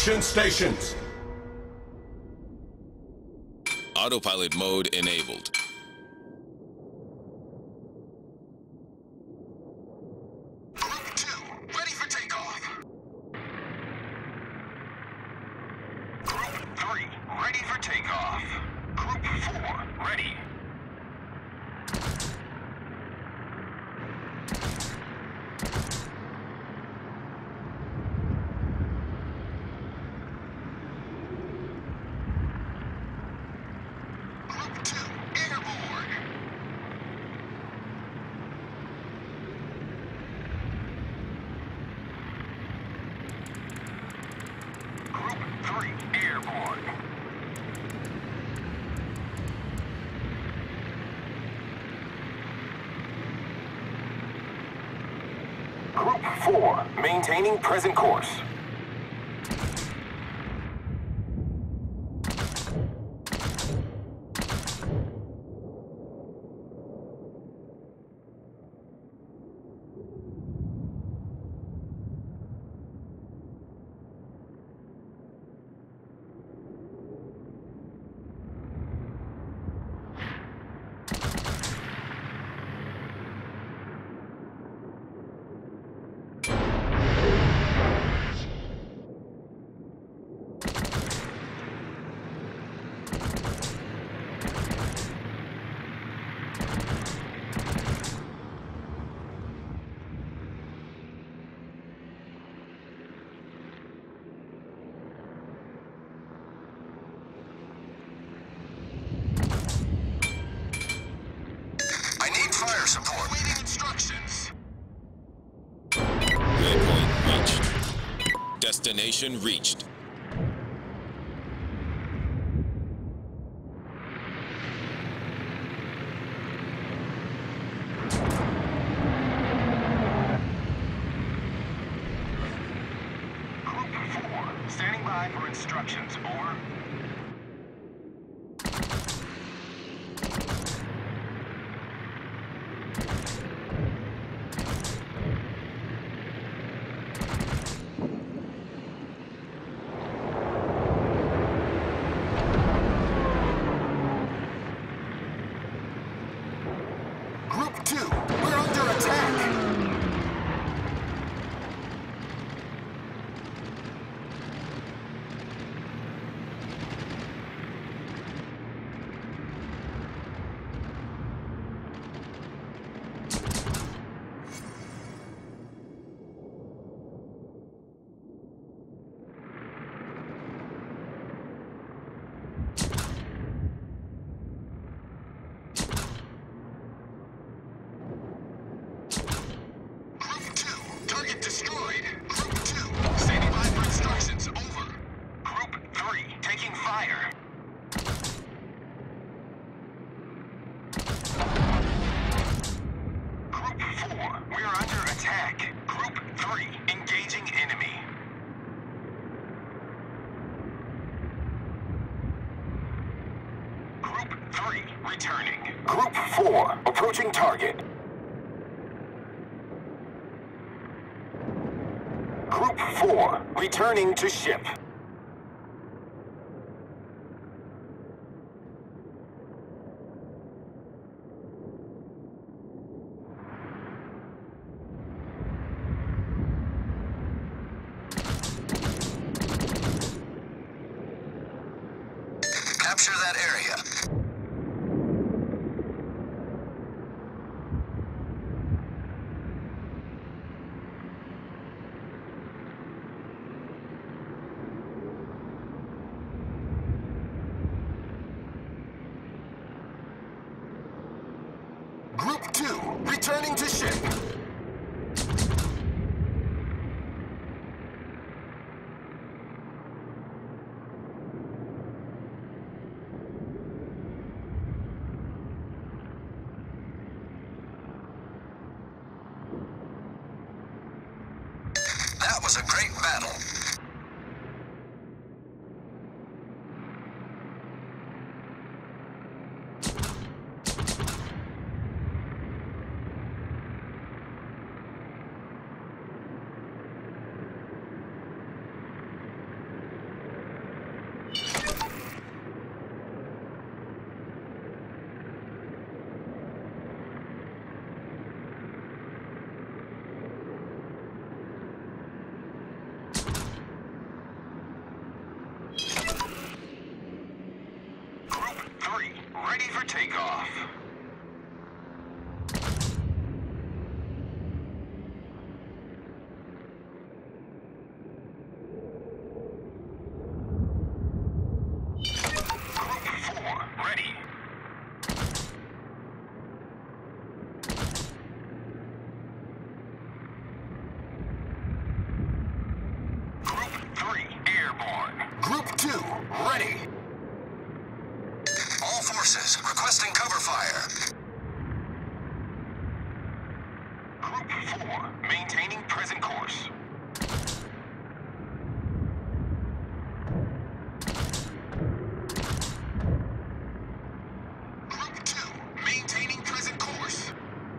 Extraction stations. Autopilot mode enabled. Group 2, ready for takeoff. Group 3, ready for takeoff. Group 4, ready. Group 2, airborne. Group 3, airborne. Group 4, maintaining present course. I need fire support. Waiting instructions. Waypoint reached. Destination reached. Group 4, standing by for instructions. Over. Group 2, we're under attack. Group 2, target destroyed. Group 2, standing by for instructions. Over. Group 3, taking fire. Group 4, we are under attack. Group 3, engaging enemy. Group 3, returning. Group 4, approaching target. Group 4, returning to ship. Capture that area. Group 2, returning to ship. That was a great battle. 3, ready for takeoff. Group 2, ready. All forces, requesting cover fire. Group 4, maintaining present course. Group 2, maintaining present course.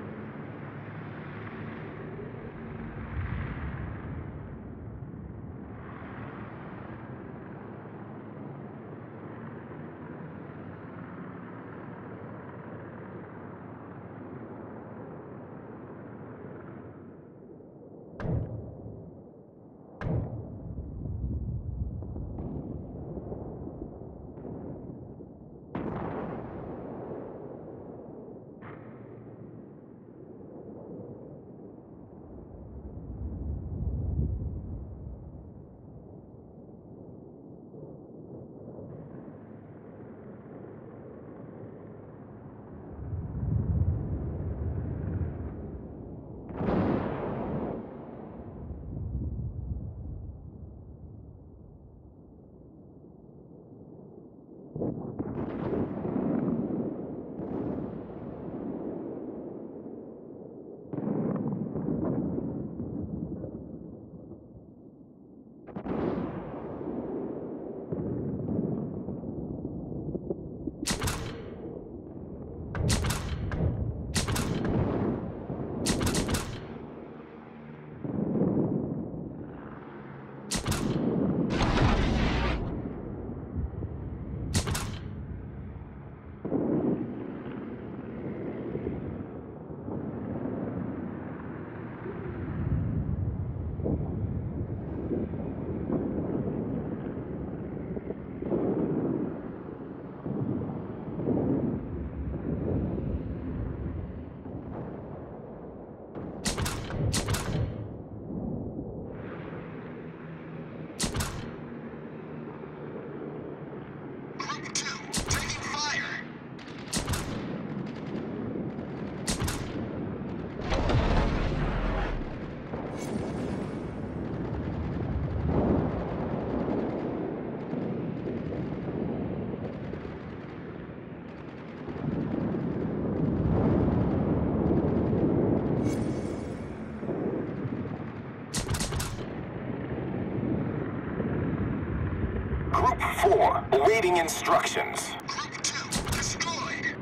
Group 4, awaiting instructions. Group 2, destroyed.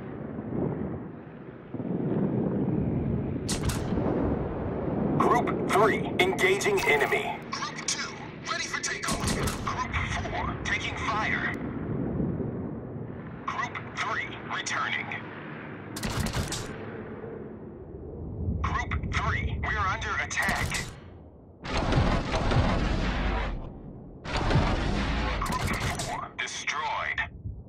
Group 3, engaging enemy. Group 2, ready for takeoff. Group 4, taking fire. Group 3, returning. Group 3, we're under attack. Destroyed.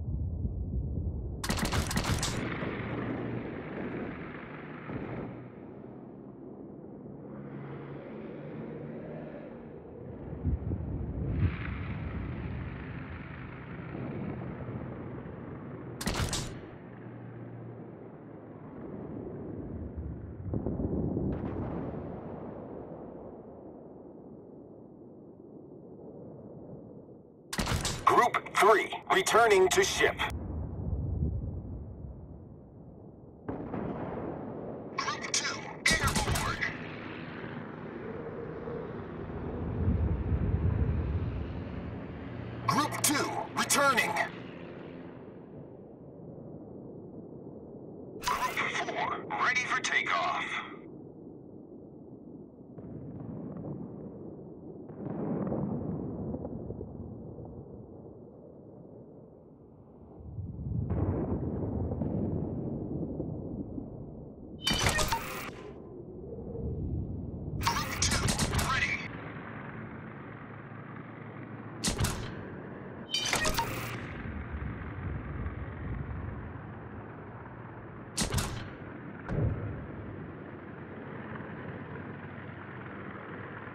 Group 3, returning to ship. Group 2, airborne. Group 2, returning. Group 4, ready for takeoff.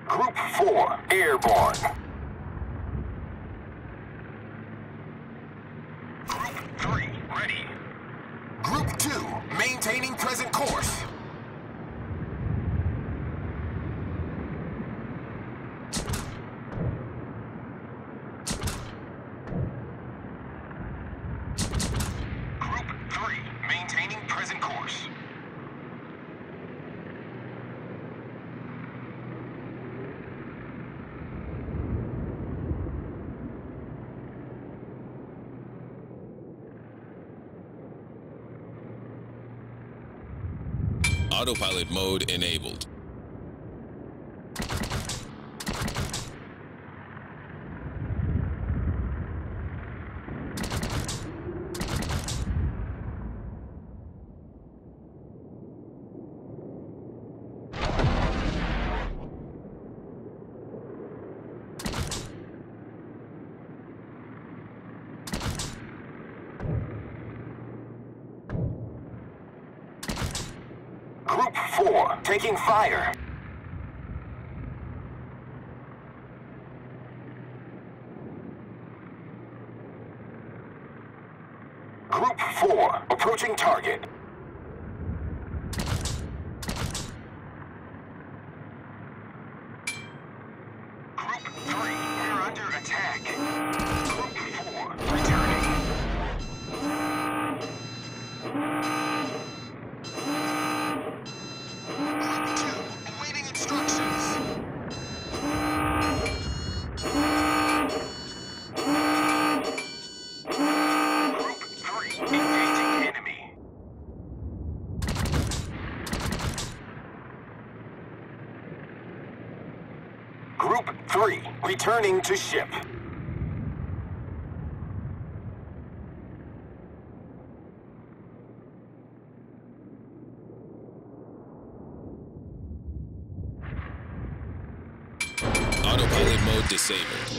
Group 4, airborne. Group 3, ready. Group 2, maintaining present course. Group 3, maintaining present course. Autopilot mode enabled. Group 4, taking fire. Group 4, approaching target. Group 3, we're under attack. Group 4, returning. Group 2, awaiting instructions. Group 3, engaging enemy. Group 3, returning to ship. Autopilot mode disabled.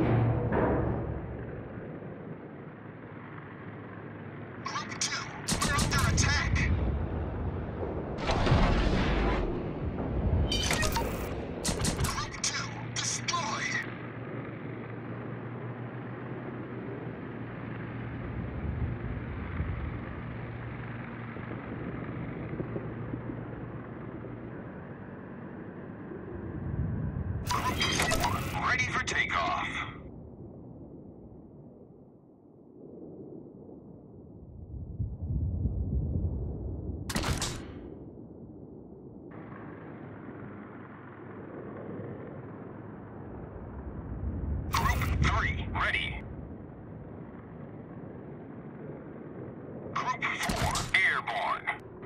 Group 2, we're under attack. Group 2, destroyed. Group 4, ready for takeoff. Group 3, ready. Group 4, airborne.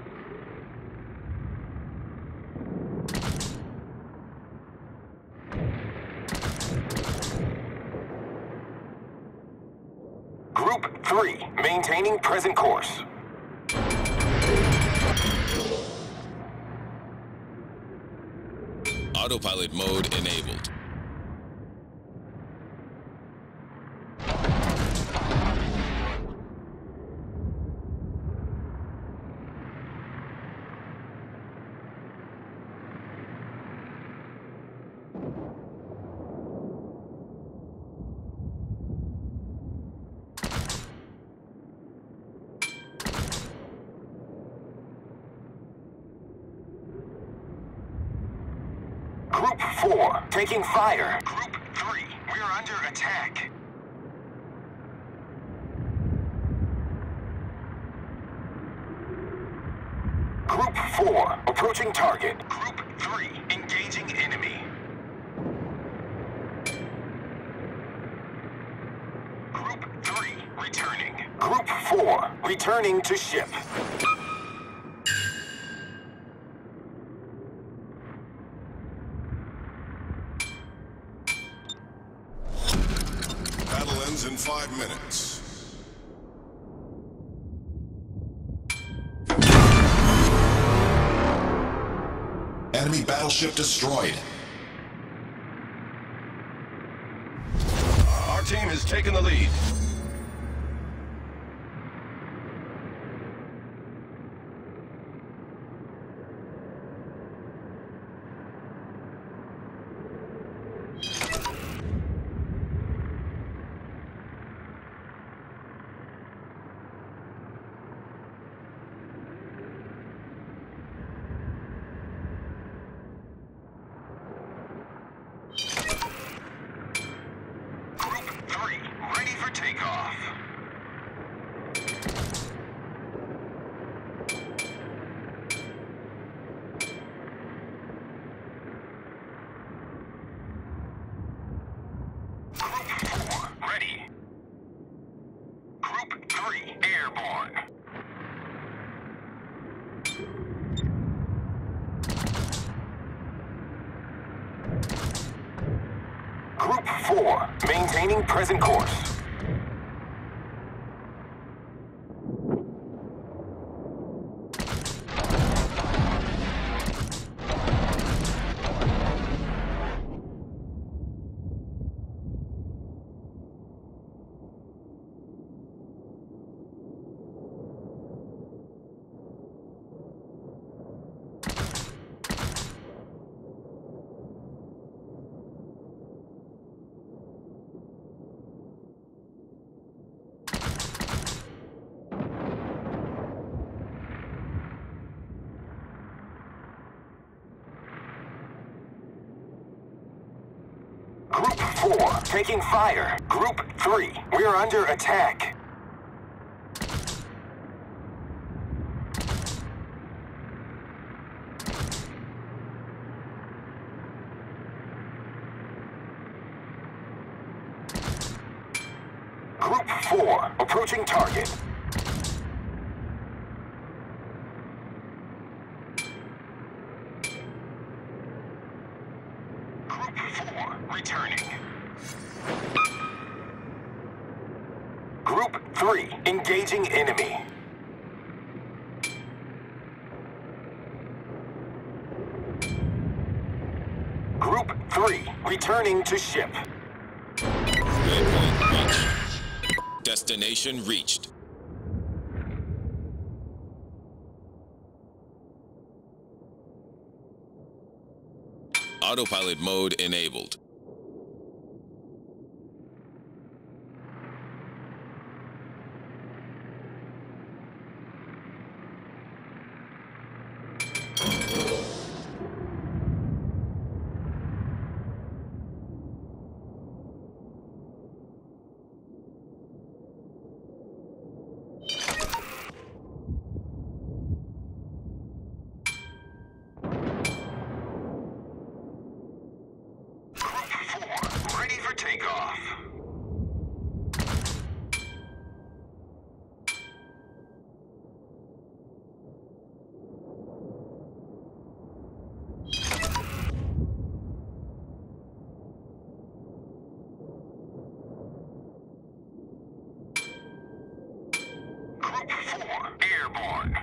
Group 3, maintaining present course. Autopilot mode enabled. Group 4, taking fire. Group 3, we're under attack. Group 4, approaching target. Group 3, engaging enemy. Group 3, returning. Group 4, returning to ship. Battle ends in 5 minutes. Enemy battleship destroyed. Our team has taken the lead. takeoff. Group 4, ready. Group 3, airborne. Group 4, maintaining present course. Group 4, taking fire. Group 3, we are under attack. Group 4, approaching target. Group 4, returning. Group 3, engaging enemy. Group 3, returning to ship. Waypoint reached. Destination reached. Autopilot mode enabled. Ready for takeoff. Group 4, airborne.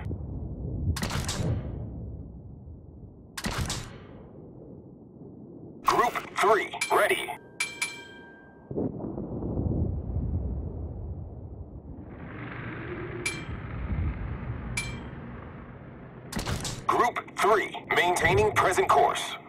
Group 3, ready. Group 3, maintaining present course.